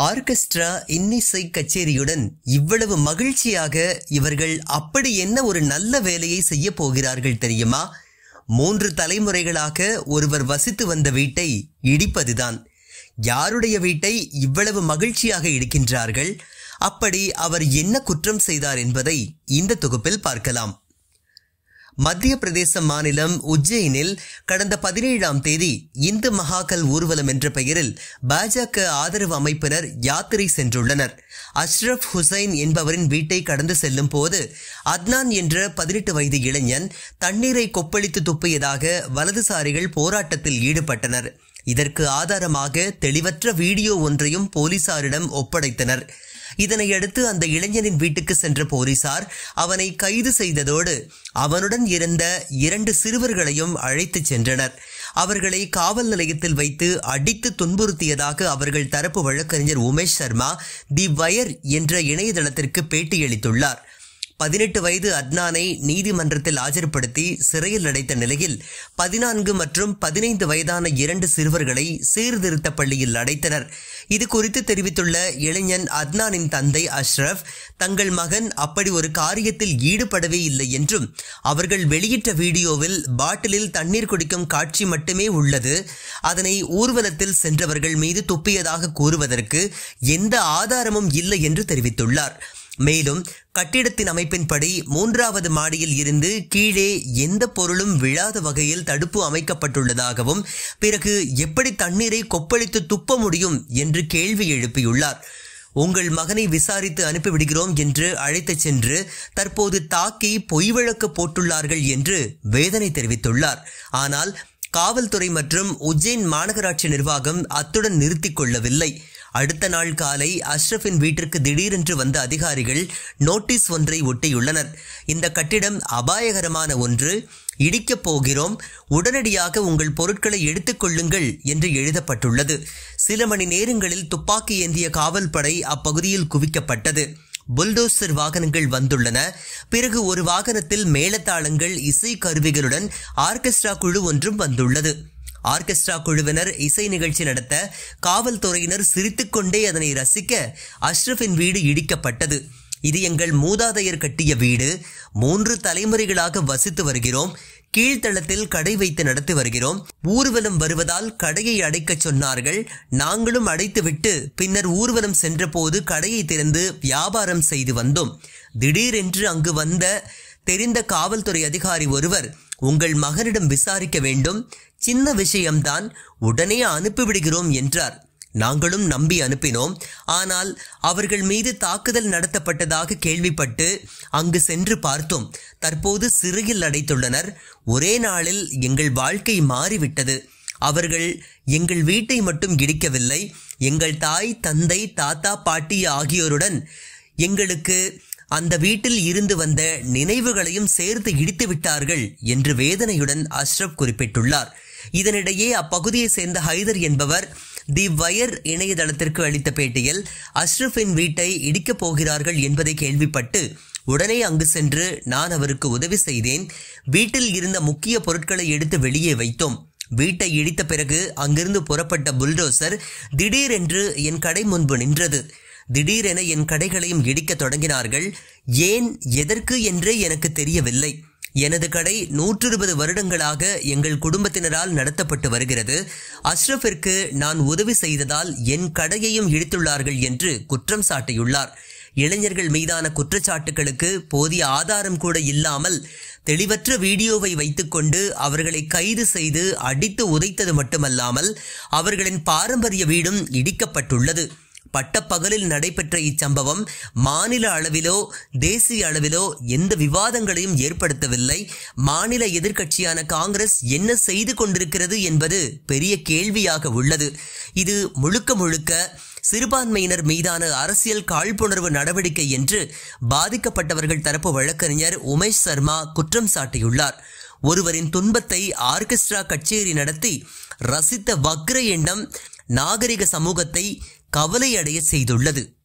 Orchestra இன்னிசை கச்சேரியுடன் இவ்வளவு மகிழ்ச்சியாக இவர்கள் அப்படி என்ன ஒரு நல்ல வேலையை செய்ய போகிறார்கள் தெரியுமா? 3 தலைமுறைகளாக ஒருவர் வசித்து வந்த வீட்டை இடிப்பதுதான். யாருடைய வீட்டை இவ்வளவு மகிழ்ச்சியாக இடிக்கின்றார்கள்? அப்படி அவர் என்ன குற்றம் செய்தார் என்பதை இந்த தொகுப்பில் பார்க்கலாம். மத்திய பிரதேச மாநிலம் உஜ்ஜைனில் கடந்த 17ஆம் தேதி இந்து மகாகல் ஊர்வலம் என்ற பெயரில் பாஜக ஆதரவு அமைப்பினர் யாத்திரை சென்றுள்ளனர். அஷ்ரப் ஹுசைன் என்பவரின் வீட்டை கடந்து செல்லும் போது அத்னான் என்ற 18 வயது இளைஞன் தண்ணீரை கொப்பளித்து துப்பியதாக வலதுசாரிகள் போராட்டத்தில் ஈடுபட்டனர். இதற்கு ஆதாரமாக தெளிவற்ற வீடியோ ஒன்றையும் போலீசாரிடம் ஒப்படைத்தனர். இதனையடுத்து அந்த இளைஞனின் வீட்டுக்கு சென்ற போலீசார் அவனை கைது செய்ததோடு அவனுடன் இருந்த 2 சிறுவர்களையும் அழைத்து சென்றனர். அவர்களை காவல் நிலையத்தில் வைத்து அடித்து துன்புறுத்தியதாக அவர்கள் தரப்பு வழக்கறிஞர் உமேஷ் சர்மா தி வயர் என்ற இணையதளத்திற்கு பேட்டியளித்துள்ளார். 18 வயது அத்னானை நீதிமன்றத்தில் ஆஜர்படுத்தி சிறையில் அடைத்த நிலையில் 14 மற்றும் 15 வயதான 2 சிறுவர்களை சீர்திருத்த பள்ளியில் அடைத்தனர். இது குறித்து தெரிவித்துள்ள இளைஞன் அத்னானின் தந்தை அஷ்ரப், தங்கள் மகன் அப்படி ஒரு காரியத்தில் ஈடுபடவே இல்லை என்றும் அவர்கள் வெளியிட்ட வீடியோவில் பாட்டிலில் தண்ணீர் குடிக்கும் காட்சி மட்டுமே உள்ளது, அதனை ஊர்வலத்தில் சென்றவர்கள் மீது துப்பியதாக கூறுவதற்கு எந்த ஆதாரமும் இல்லை என்று தெரிவித்துள்ளார். மேலும் கட்டிடத்தின் அமைப்பின்படி 3வது மாடியில் இருந்து கீழே எந்த பொருளும் விழாத வகையில் தடுப்பு அமைக்கப்பட்டுள்ளதாகவும் பிறகு எப்படி தண்ணீரை கொப்பளித்து துப்ப முடியும் என்று கேள்வி எழுப்பியுள்ளார். உங்கள் மகனை விசாரித்து அனுப்பிவிடுகிறோம் என்று அழைத்துச் சென்று தற்போது தாக்கி பொய் வழக்கு போட்டுள்ளார்கள் என்று வேதனை தெரிவித்துள்ளார். ஆனால் காவல்துறை மற்றும் உஜ்ஜைன் மாநகராட்சி நிர்வாகம் அத்துடன் நிறுத்திக் கொள்ளவில்லை. அடுத்த நாள் காலை அஷ்ரஃபின் வீட்டிற்கு திடீரென்று வந்த அதிகாரிகள் நோட்டீஸ் ஒன்றை ஒட்டியுள்ளனர். இந்த கட்டிடம் அபாயகரமான ஒன்று, இடிக்கப் போகிறோம், உடனடியாக உங்கள் பொருட்களை எடுத்துக்கொள்ளுங்கள் என்று எழுதப்பட்டுள்ளது. சில மணி நேரங்களில் துப்பாக்கி ஏந்திய காவல்படை அப்பகுதியில் குவிக்கப்பட்டது. புல்டோசர் வாகனங்கள் வந்துள்ளன. பிறகு ஒரு வாகனத்தில் மேளதாளங்கள், இசை கருவிகளுடன் ஆர்கெஸ்ட்ரா குழு ஒன்றும் வந்துள்ளது. ஆர்கெஸ்ட்ரா குழுவினர் இசை நிகழ்ச்சி நடத்த காவல்துறையினர் சிரித்துக்கொண்டே அதனை ரசிக்க அஷ்ரஃபின் வீடு இடிக்கப்பட்டது. இது எங்கள் மூதாதையர் கட்டிய வீடு, 3 தலைமுறைகளாக வசித்து வருகிறோம், கீழ்த்தளத்தில் கடை வைத்து நடத்தி வருகிறோம். ஊர்வலம் வருவதால் கடையை அடைக்க சொன்னார்கள், நாங்களும் அடைத்துவிட்டு பின்னர் ஊர்வலம் சென்ற போது கடையை திறந்து வியாபாரம் செய்து வந்தோம். திடீரென்று அங்கு வந்த தெரிந்த காவல்துறை அதிகாரி ஒருவர், உங்கள் மகனிடம் விசாரிக்க வேண்டும், சின்ன விஷயம்தான், உடனே அனுப்பிவிடுகிறோம் என்றார். நாங்களும் நம்பி அனுப்பினோம். ஆனால் அவர்கள் மீது தாக்குதல் நடத்தப்பட்டதாக கேள்விப்பட்டு அங்கு சென்று பார்த்தோம். தற்போது சிறையில் அடைத்துள்ளனர். ஒரே நாளில் எங்கள் வாழ்க்கை மாறிவிட்டது. அவர்கள் எங்கள் வீட்டை மட்டும் இடிக்கவில்லை, எங்கள் தாய், தந்தை, தாத்தா, பாட்டி ஆகியோருடன் எங்களுக்கு அந்த வீட்டில் இருந்து வந்த நினைவுகளையும் சேர்த்து இடித்து விட்டார்கள் என்று வேதனையுடன் அஷ்ரப் குறிப்பிட்டுள்ளார். இதனிடையே அப்பகுதியை சேர்ந்த ஹைதர் என்பவர் தி வயர் இணையதளத்திற்கு அளித்த பேட்டியில் அஷ்ரஃபின் வீட்டை இடிக்கப் போகிறார்கள் என்பதை கேள்விப்பட்டு உடனே அங்கு சென்று நான் அவருக்கு உதவி செய்தேன். வீட்டில் இருந்த முக்கிய பொருட்களை எடுத்து வெளியே வைத்தோம். வீட்டை இடித்த பிறகு அங்கிருந்து புறப்பட்ட புல்டோசர் திடீரென்று என் கடை முன்பு நின்றது. திடீரென என் கடைகளையும் இடிக்க தொடங்கினார்கள். ஏன், எதற்கு என்றே எனக்கு தெரியவில்லை. எனது கடை 120 வருடங்களாக எங்கள் குடும்பத்தினரால் நடத்தப்பட்டு வருகிறது. அஷ்ரஃபிற்கு நான் உதவி செய்ததால் என் கடையையும் இடித்துள்ளார்கள் என்று குற்றம் சாட்டியுள்ளார். இளைஞர்கள் மீதான குற்றச்சாட்டுகளுக்கு போதிய ஆதாரம் கூட இல்லாமல் தெளிவற்ற வீடியோவை வைத்துக்கொண்டு அவர்களை கைது செய்து அடித்து உதைத்தது மட்டுமல்லாமல் அவர்களின் பாரம்பரிய வீடும் இடிக்கப்பட்டுள்ளது. பட்டப்பகலில் நடைபெற்ற இச்சம்பவம் மாநில அளவிலோ தேசிய அளவிலோ எந்த விவாதங்களையும் ஏற்படுத்தவில்லை. மாநில எதிர்க்கட்சியான காங்கிரஸ் என்ன செய்து கொண்டிருக்கிறது என்பது பெரிய கேள்வியாக உள்ளது. இது முழுக்க முழுக்க சிறுபான்மையினர் மீதான அரசியல் காழ்ப்புணர்வு நடவடிக்கை என்று பாதிக்கப்பட்டவர்கள் தரப்பு வழக்கறிஞர் உமேஷ் சர்மா குற்றம் சாட்டியுள்ளார். ஒருவரின் துன்பத்தை ஆர்கெஸ்ட்ரா கச்சேரி நடத்தி ரசித்த வக்ர எண்ணம் நாகரிக சமூகத்தை கவலையடைய செய்துள்ளது.